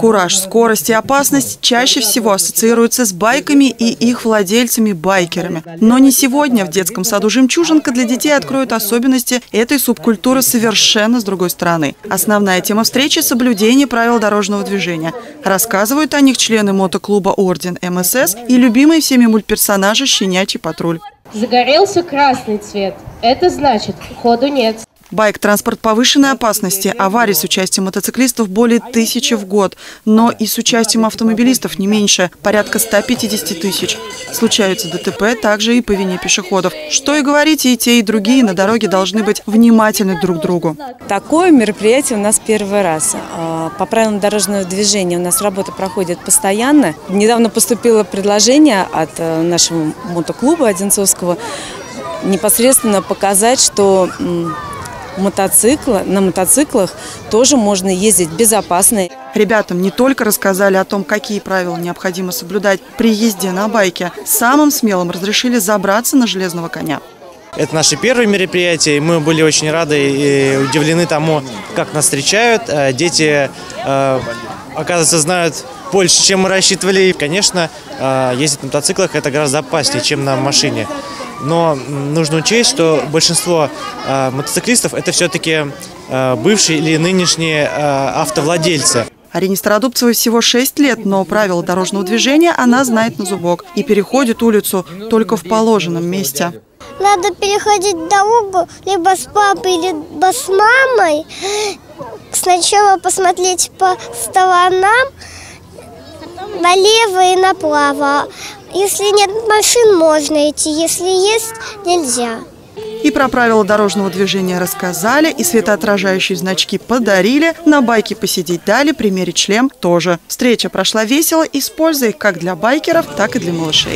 Кураж, скорость и опасность чаще всего ассоциируются с байками и их владельцами-байкерами. Но не сегодня. В детском саду «Жемчужинка» для детей откроют особенности этой субкультуры совершенно с другой стороны. Основная тема встречи – соблюдение правил дорожного движения. Рассказывают о них члены мотоклуба «Орден МСС» и любимые всеми мультперсонажи «Щенячий патруль». Загорелся красный цвет. Это значит, ходу нет. Байк-транспорт повышенной опасности. Аварий с участием мотоциклистов более 1000 в год. Но и с участием автомобилистов не меньше. Порядка 150 тысяч. Случаются ДТП также и по вине пешеходов. Что и говорить, и те, и другие на дороге должны быть внимательны друг к другу. Такое мероприятие у нас первый раз. По правилам дорожного движения у нас работа проходит постоянно. Недавно поступило предложение от нашего мотоклуба Одинцовского непосредственно показать, что на мотоциклах тоже можно ездить безопасно. Ребятам не только рассказали о том, какие правила необходимо соблюдать при езде на байке. Самым смелым разрешили забраться на железного коня. Это наше первое мероприятие, и мы были очень рады и удивлены тому, как нас встречают. Дети, оказывается, знают больше, чем мы рассчитывали. И, конечно, ездить на мотоциклах – это гораздо опаснее, чем на машине. Но нужно учесть, что большинство мотоциклистов – это все-таки бывшие или нынешние автовладельцы. Арине Стародубцевой всего 6 лет, но правила дорожного движения она знает на зубок и переходит улицу только в положенном месте. Надо переходить дорогу либо с папой, либо с мамой. Сначала посмотреть по сторонам, налево и направо. Если нет машин, можно идти, если есть, нельзя. И про правила дорожного движения рассказали, и светоотражающие значки подарили, на байке посидеть дали, примерить шлем тоже. Встреча прошла весело и с пользой как для байкеров, так и для малышей.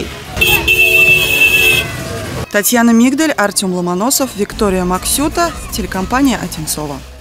Татьяна Мигдаль, Артем Ломоносов, Виктория Максюта, телекомпания «Одинцово».